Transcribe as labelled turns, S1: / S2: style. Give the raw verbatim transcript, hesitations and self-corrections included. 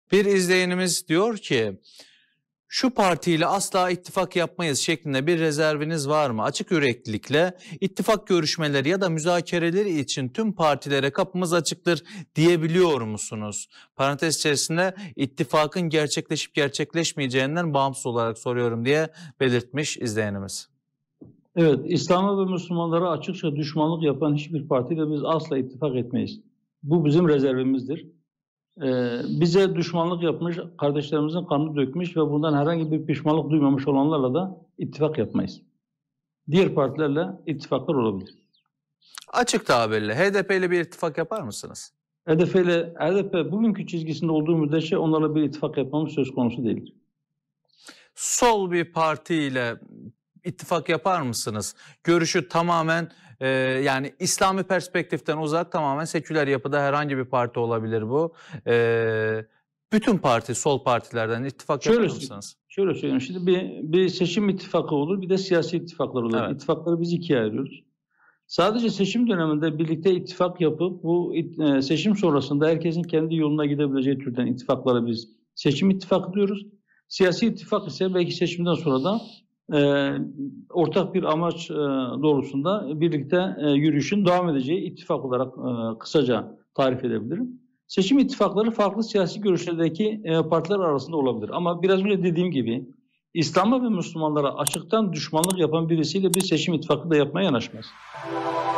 S1: Bir izleyenimiz diyor ki, şu partiyle asla ittifak yapmayız şeklinde bir rezerviniz var mı? Açık yüreklilikle ittifak görüşmeleri ya da müzakereleri için tüm partilere kapımız açıktır diyebiliyor musunuz? Parantez içerisinde ittifakın gerçekleşip gerçekleşmeyeceğinden bağımsız olarak soruyorum diye belirtmiş izleyenimiz.
S2: Evet, İslam'a ve Müslümanlara açıkça düşmanlık yapan hiçbir partiyle biz asla ittifak etmeyiz. Bu bizim rezervimizdir. Ee, bize düşmanlık yapmış, kardeşlerimizin kanını dökmüş ve bundan herhangi bir pişmanlık duymamış olanlarla da ittifak yapmayız. Diğer partilerle ittifaklar olabilir.
S1: Açık tabirle H D P ile bir ittifak yapar mısınız?
S2: H D P ile H D P bugünkü çizgisinde olduğu müddetçe onlarla bir ittifak yapmamız söz konusu değildir.
S1: Sol bir partiyle ittifak yapar mısınız? Görüşü tamamen e, yani İslami perspektiften uzak, tamamen seküler yapıda herhangi bir parti olabilir bu. E, bütün parti, sol partilerden ittifak
S2: şöyle,
S1: yapar mısınız?
S2: Şöyle söyleyeyim. Şimdi bir, bir seçim ittifakı olur, bir de siyasi ittifaklar olur. Evet. İttifakları biz ikiye ayırıyoruz. Sadece seçim döneminde birlikte ittifak yapıp bu e, seçim sonrasında herkesin kendi yoluna gidebileceği türden ittifaklara biz seçim ittifakı diyoruz. Siyasi ittifak ise belki seçimden sonra da e, ortak bir amaç e, doğrultusunda birlikte e, yürüyüşün devam edeceği ittifak olarak e, kısaca tarif edebilirim. Seçim ittifakları farklı siyasi görüşlerdeki e, partiler arasında olabilir. Ama biraz önce dediğim gibi İslam'a ve Müslümanlara açıktan düşmanlık yapan birisiyle bir seçim ittifakı da yapmaya yanaşmaz.